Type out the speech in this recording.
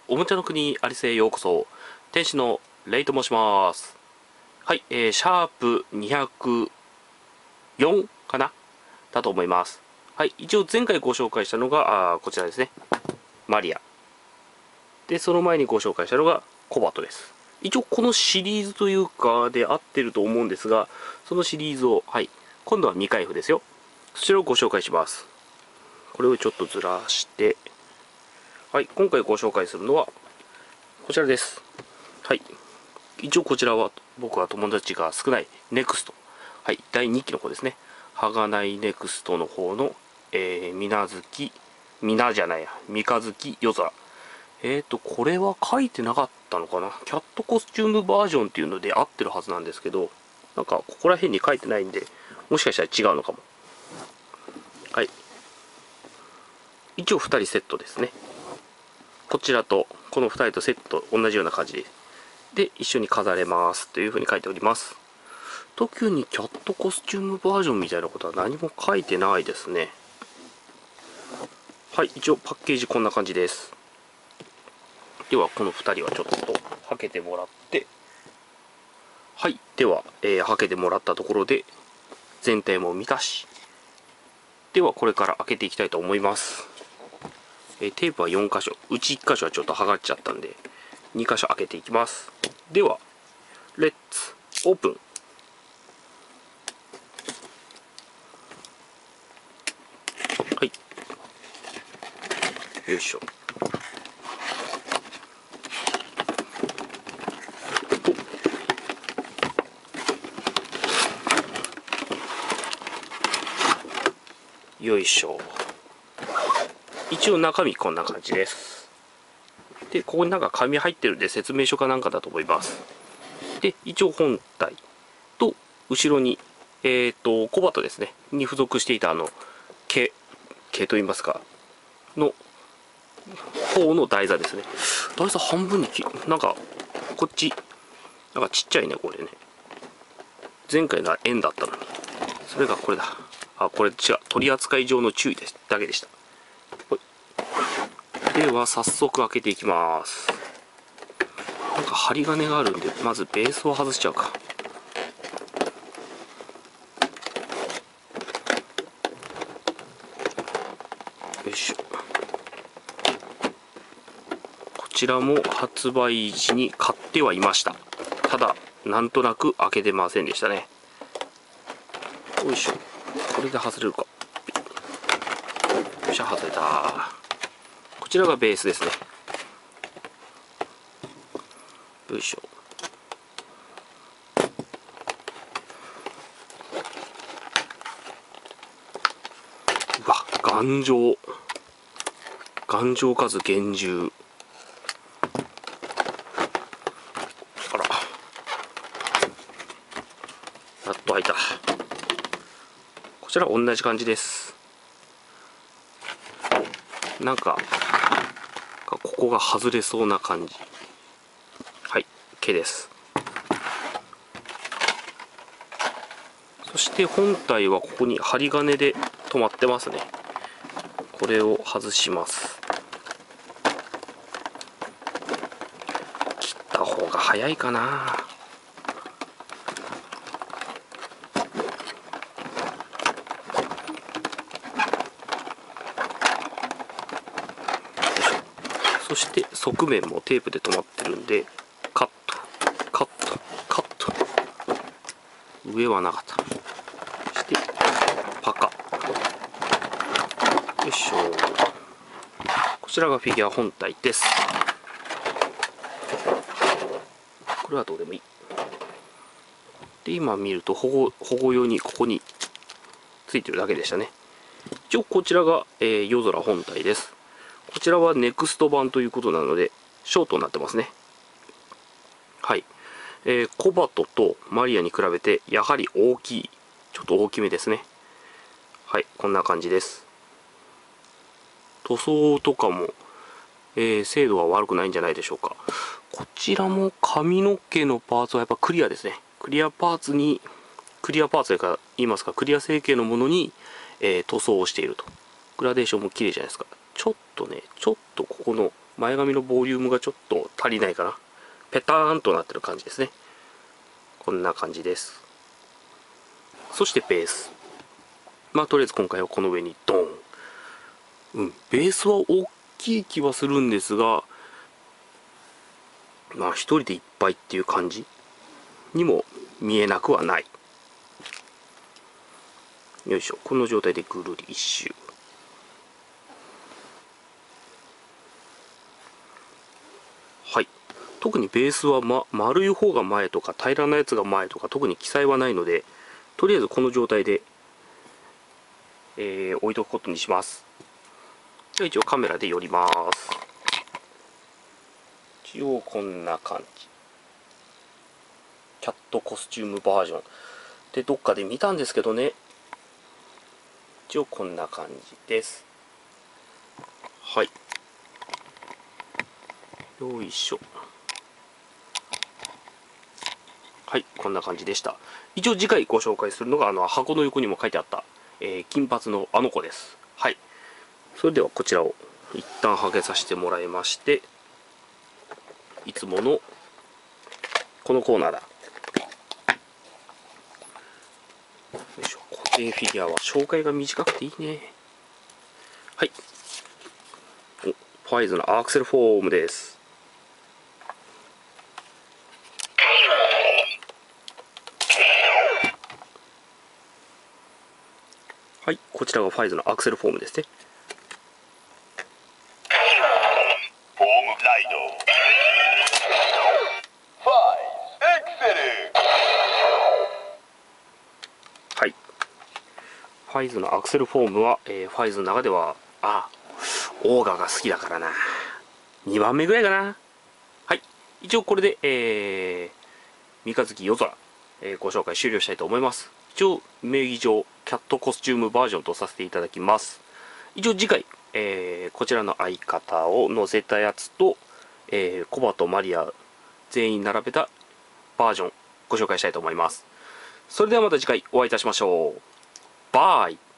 おもちゃの国アリスへようこそ。天使のレイと申します。はい、シャープ204かなだと思います。はい、一応前回ご紹介したのがこちらですね。マリア。で、その前にご紹介したのがコバトです。一応このシリーズというかで合ってると思うんですが、そのシリーズを、はい、今度は未開封ですよ。そちらをご紹介します。これをちょっとずらして、はい、今回ご紹介するのはこちらです。はい。一応こちらは僕は友達が少ないネクスト。はい。第2期の方ですね。鋼ネクストの方の、みなずき、みなじゃないや、三日月夜空。これは書いてなかったのかな。キャットコスチュームバージョンっていうので合ってるはずなんですけど、なんかここら辺に書いてないんで、もしかしたら違うのかも。はい。一応2人セットですね。こちらとこの2人とセット同じような感じで一緒に飾れますというふうに書いております。特にキャットコスチュームバージョンみたいなことは何も書いてないですね。はい、一応パッケージこんな感じです。ではこの2人はちょっとはけてもらって、はい、では、はけてもらったところで全体も見たし、ではこれから開けていきたいと思います。テープは4箇所、うち1箇所はちょっと剥がれちゃったんで2箇所開けていきます。ではレッツオープン。はい、よいしょ。よいしょ。一応中身こんな感じです。で、ここになんか紙入ってるんで説明書かなんかだと思います。で、一応本体と後ろに、コバトですね、に付属していた毛といいますか、の方の台座ですね。台座半分になんか、こっち、なんかちっちゃいね、これね。前回のは円だったのに。それがこれだ。あ、これ違う。取り扱い上の注意だけでした。では早速開けていきます。なんか針金があるんでまずベースを外しちゃうか。よいしょ。こちらも発売時に買ってはいました。ただなんとなく開けてませんでしたね。よいしょ。これで外れるか。よっしゃ、外れた。こちらがベースですね。よいしょ。うわ、頑丈かつ厳重。あら、やっと開いた。こちら同じ感じです。なんかここが外れそうな感じ。はい、毛です。そして本体はここに針金で止まってますね。これを外します。切った方が早いかな。そして側面もテープで止まってるんでカットカットカット。上はなかった。そしてパカ。よいしょ。こちらがフィギュア本体です。これはどうでもいい。で、今見ると保護用にここについてるだけでしたね。一応こちらが、夜空本体です。こちらはネクスト版ということなのでショートになってますね。はい。コバトとマリアに比べてやはり大きい。ちょっと大きめですね。はい、こんな感じです。塗装とかも、精度は悪くないんじゃないでしょうか。こちらも髪の毛のパーツはやっぱクリアですね。クリアパーツというか言いますか、クリア成形のものに、塗装をしていると。グラデーションも綺麗じゃないですか。ちょっとここの前髪のボリュームがちょっと足りないかな。ペターンとなってる感じですね。こんな感じです。そしてベース。まあとりあえず今回はこの上にドン。ベースは大きい気はするんですが、まあ一人でいっぱいっていう感じにも見えなくはない。よいしょ。この状態でぐるり一周。はい。特にベースは、丸い方が前とか平らなやつが前とか特に記載はないので、とりあえずこの状態で、置いとくことにします。じゃあ一応カメラで寄ります。一応こんな感じ。キャットコスチュームバージョンでどっかで見たんですけどね。一応こんな感じです。はい。よいしょ。はい、こんな感じでした。一応次回ご紹介するのが箱の横にも書いてあった、金髪のあの子です。はい。それではこちらを一旦はげさせてもらいまして、いつものこのコーナーだ。よいしょ。固定フィギュアは紹介が短くていいね。はい。ファイズのアクセルフォームです。はい、こちらがファイズのアクセルフォームですね。フォームライド。はい。ファイズのアクセルフォームは、ファイズの中では、オーガが好きだからな。2番目ぐらいかな。はい。一応これで、三日月夜空、ご紹介終了したいと思います。一応、名義上、キャットコスチュームバージョンとさせていただきます。一応次回、こちらの相方を載せたやつと、コバとマリア全員並べたバージョンご紹介したいと思います。それではまた次回お会いいたしましょう。バイ。